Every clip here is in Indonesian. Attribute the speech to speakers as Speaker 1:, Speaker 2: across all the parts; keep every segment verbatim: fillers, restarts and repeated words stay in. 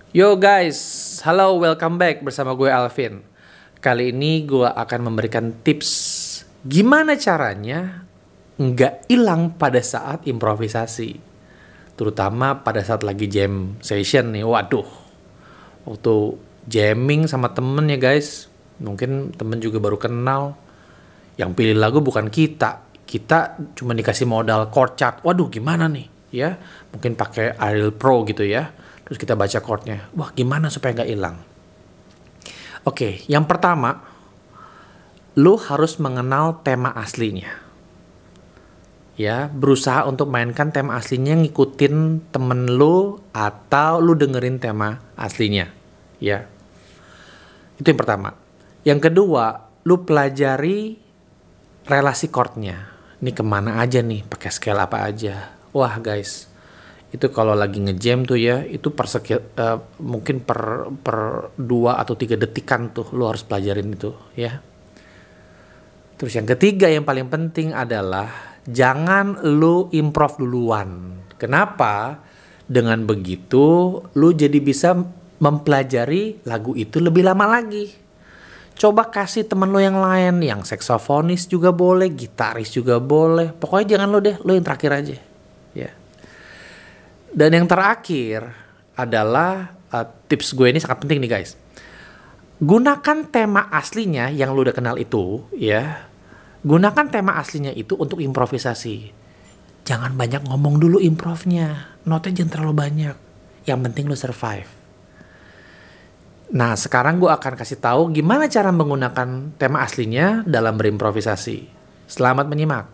Speaker 1: Yo guys, halo, welcome back bersama gue Alvin. Kali ini gue akan memberikan tips gimana caranya nggak hilang pada saat improvisasi. Terutama pada saat lagi jam session nih, waduh. Waktu jamming sama temen ya guys, mungkin temen juga baru kenal. Yang pilih lagu bukan kita, kita cuma dikasih modal chord chart. Waduh gimana nih ya, mungkin pakai Ariel Pro gitu ya. Terus kita baca chordnya. Wah gimana supaya nggak hilang? Oke, yang pertama, lu harus mengenal tema aslinya. Ya, berusaha untuk mainkan tema aslinya, ngikutin temen lu atau lu dengerin tema aslinya. Ya, itu yang pertama. Yang kedua, lu pelajari relasi chordnya. Ini kemana aja nih, pakai scale apa aja. Wah guys, itu kalau lagi ngejam tuh ya, itu per sekian, uh, mungkin per per dua atau tiga detikan tuh lo harus pelajarin itu ya. Terus yang ketiga yang paling penting adalah jangan lo improv duluan. Kenapa? Dengan begitu lo jadi bisa mempelajari lagu itu lebih lama lagi. Coba kasih temen lo yang lain, yang saksofonis juga boleh, gitaris juga boleh. Pokoknya jangan lo deh, lo yang terakhir aja ya. Dan yang terakhir adalah uh, tips gue ini sangat penting nih guys. Gunakan tema aslinya yang lu udah kenal itu ya. Gunakan tema aslinya itu untuk improvisasi. Jangan banyak ngomong dulu improvnya. Notnya jangan terlalu banyak. Yang penting lu survive. Nah sekarang gue akan kasih tahu gimana cara menggunakan tema aslinya dalam berimprovisasi. Selamat menyimak.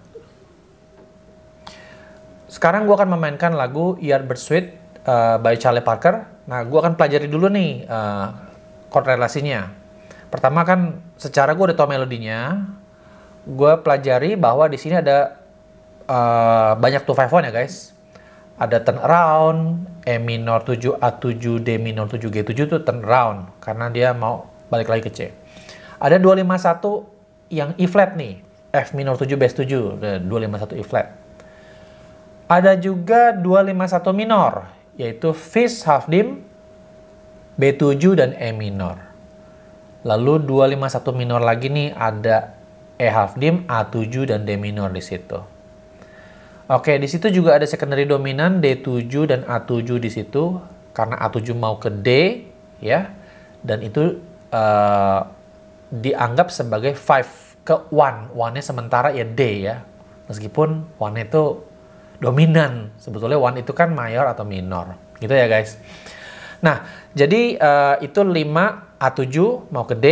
Speaker 1: Sekarang gue akan memainkan lagu Yardbird Suite uh, by Charlie Parker. Nah, gue akan pelajari dulu nih uh, chord relasinya. Pertama kan, secara gue udah tau melodinya. Gue pelajari bahwa di sini ada uh, banyak two five one ya guys. Ada turn around, E minor tujuh, A tujuh, D minor tujuh, G tujuh tuh turn around. Karena dia mau balik lagi ke C. Ada dua lima satu yang E flat nih. F minor tujuh, bass tujuh. dua lima satu E flat. Ada juga dua lima satu minor, yaitu Fifth half dim, B tujuh, dan E minor. Lalu dua lima satu minor lagi nih, ada E half dim, A tujuh, dan D minor di situ. Oke, di situ juga ada secondary dominan D tujuh dan A tujuh di situ, karena A tujuh mau ke D, ya. Dan itu uh, dianggap sebagai five ke one. one-nya sementara ya D ya. Meskipun one-nya itu dominan, sebetulnya one itu kan mayor atau minor gitu ya guys. Nah jadi uh, itu lima A tujuh mau ke D,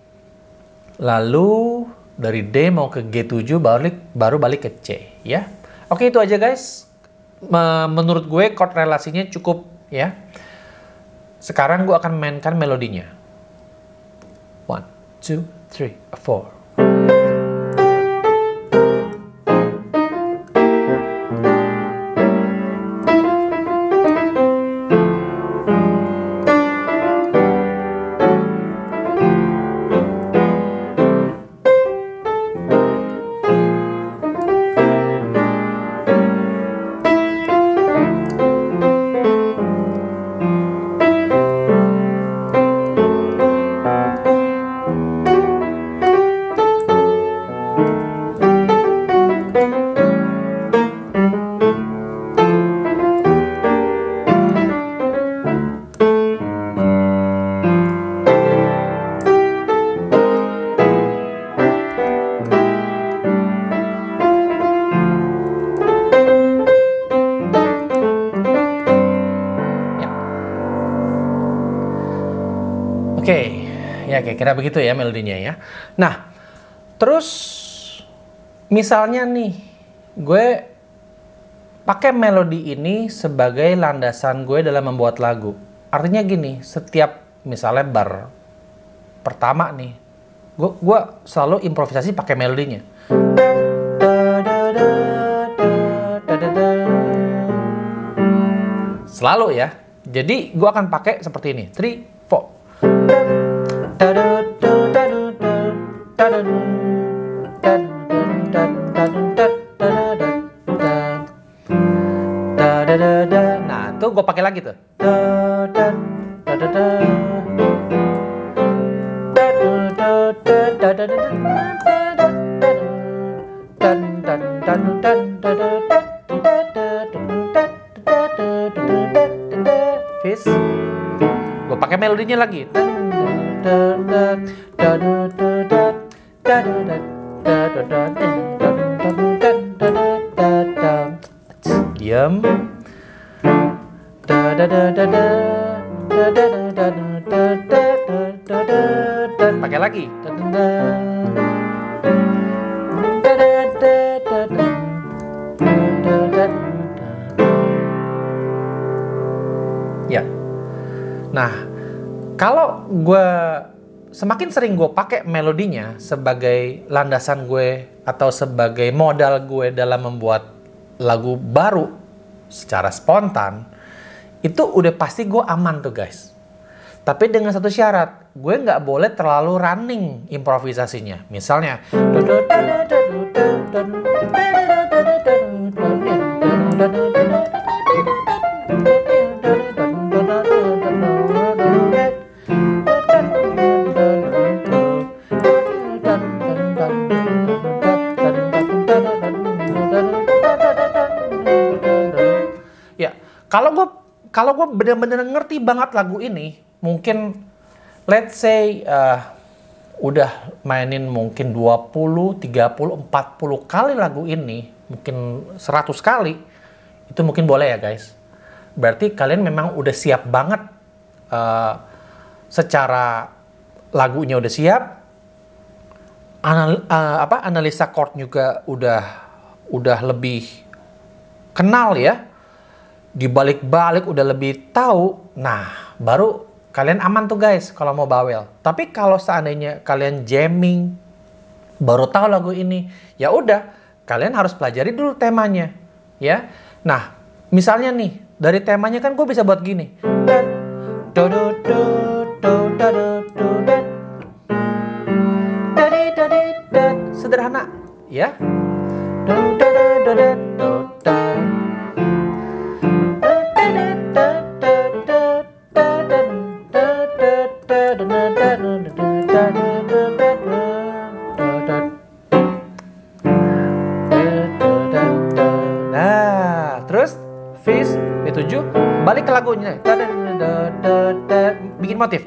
Speaker 1: lalu dari D mau ke G tujuh baru, baru balik ke C ya. Oke itu aja guys. Menurut gue chord relasinya cukup ya. Sekarang gue akan mainkan melodinya. One, two, three, four. Oke, okay. Ya kira-kira begitu ya melodinya ya. Nah, terus misalnya nih, gue pakai melodi ini sebagai landasan gue dalam membuat lagu. Artinya gini, setiap misalnya bar pertama nih, gue, gue selalu improvisasi pakai melodinya. Selalu ya. Jadi gue akan pakai seperti ini, three, four. Nah, tuh gue pakai lagi tuh. Fis. Gue pakai melodinya lagi. Diam. Pakai lagi. Ya. Nah, kalau gue semakin sering gue pakai melodinya sebagai landasan gue atau sebagai modal gue dalam membuat lagu baru secara spontan, itu udah pasti gue aman tuh guys. Tapi dengan satu syarat, gue nggak boleh terlalu running improvisasinya. Misalnya, ya, kalau gue kalau gue bener-bener ngerti banget lagu ini, mungkin let's say uh, udah mainin mungkin dua puluh, tiga puluh, empat puluh kali lagu ini, mungkin seratus kali, itu mungkin boleh ya guys. Berarti kalian memang udah siap banget, uh, secara lagunya udah siap, anal, uh, apa, analisa chord juga udah udah lebih kenal ya, dibalik-balik udah lebih tahu. Nah, baru kalian aman tuh guys kalau mau bawel. Tapi kalau seandainya kalian jamming, baru tahu lagu ini, ya udah, kalian harus pelajari dulu temanya, ya. Nah, misalnya nih, dari temanya kan gue bisa buat gini. Sederhana, ya. Nah, terus Fis B tujuh balik ke lagunya, bikin motif.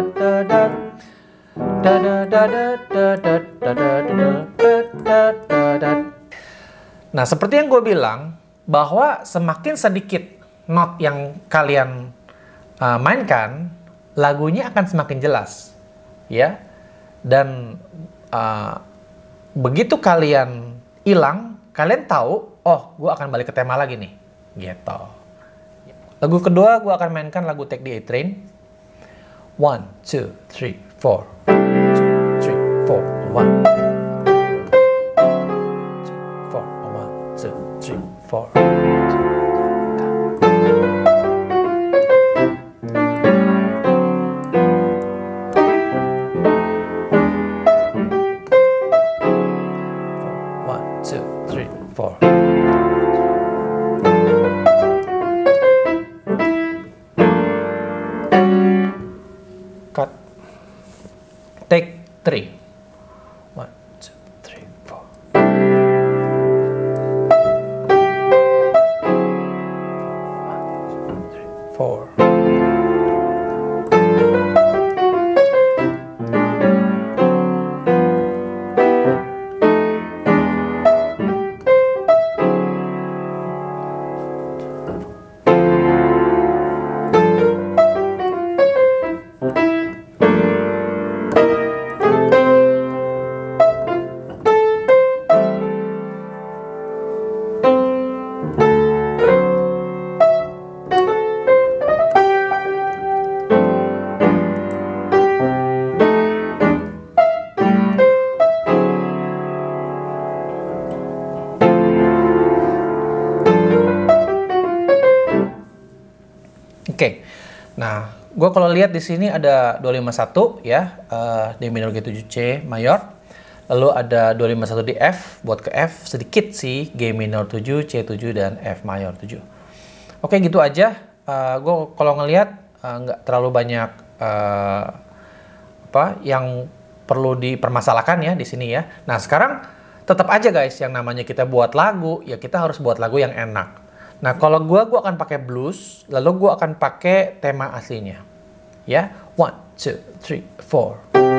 Speaker 1: Nah, seperti yang gue bilang, bahwa semakin sedikit not yang kalian uh, mainkan, lagunya akan semakin jelas, ya. Dan uh, begitu kalian hilang, kalian tahu, oh, gue akan balik ke tema lagi nih, gitu. Lagu kedua, gue akan mainkan lagu Take the A Train. One, two, three, four. Two, three, four. One, two, four. One, two, three, four. One, two, three, four. Cut. Take three. One, two, three, four. One, two, three, four. Oke, nah, gue kalau lihat di sini ada dua lima satu ya, uh, D minor G tujuh C mayor, lalu ada dua lima satu di F buat ke F sedikit sih, G minor tujuh, C tujuh dan F mayor tujuh. Oke, gitu aja. Uh, gue kalau ngelihat nggak uh, terlalu banyak uh, apa yang perlu dipermasalahkan ya di sini ya. Nah, sekarang tetap aja guys, yang namanya kita buat lagu ya kita harus buat lagu yang enak. Nah, kalau gue, gue akan pakai blues, lalu gue akan pakai tema aslinya. Ya, one, two, three, four.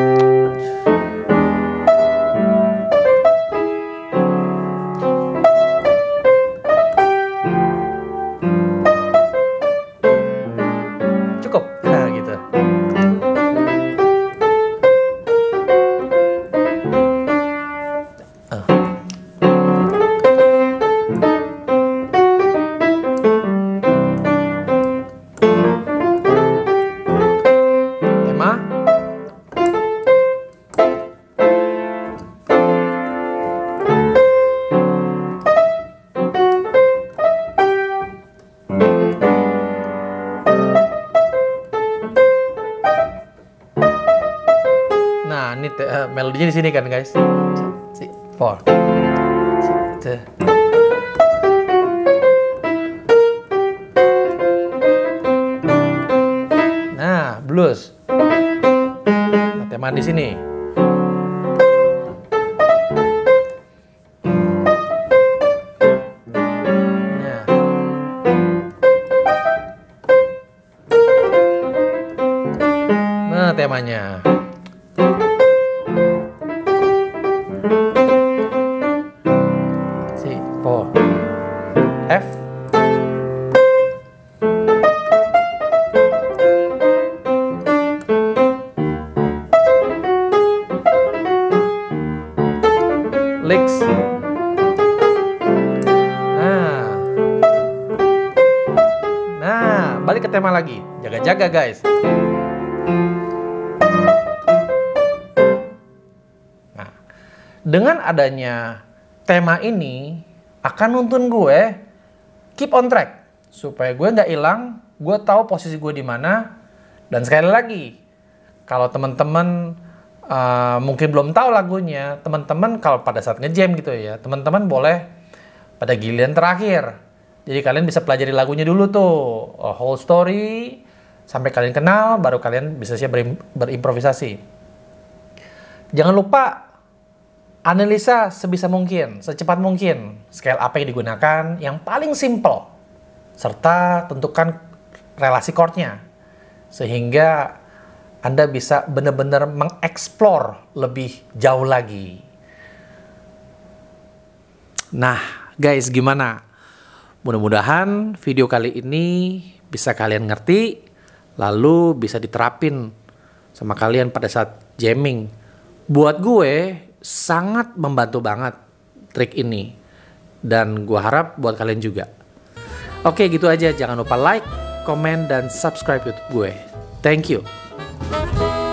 Speaker 1: Cukup, nah gitu. Nah, ini uh, melodinya di sini kan, guys. Si, four. Si, nah, blues. Nah, tema di sini. Nah. Nah, temanya. C, four, F, licks. Nah, nah, balik ke tema lagi. Jaga-jaga, guys. Dengan adanya tema ini akan nuntun gue keep on track supaya gue nggak hilang, gue tahu posisi gue di mana. Dan sekali lagi, kalau teman-teman uh, mungkin belum tahu lagunya, teman-teman kalau pada saat ngejam gitu ya, teman-teman boleh pada giliran terakhir. Jadi kalian bisa pelajari lagunya dulu tuh, a whole story sampai kalian kenal, baru kalian bisa siap berim- berimprovisasi. Jangan lupa analisa sebisa mungkin, secepat mungkin, scale apa yang digunakan, yang paling simple, serta tentukan relasi chordnya, sehingga Anda bisa benar-benar mengeksplor lebih jauh lagi. Nah, guys, gimana? Mudah-mudahan video kali ini bisa kalian ngerti, lalu bisa diterapin sama kalian pada saat jamming. Buat gue, sangat membantu banget trik ini. Dan gue harap buat kalian juga. Oke, gitu aja. Jangan lupa like, komen, dan subscribe YouTube gue. Thank you.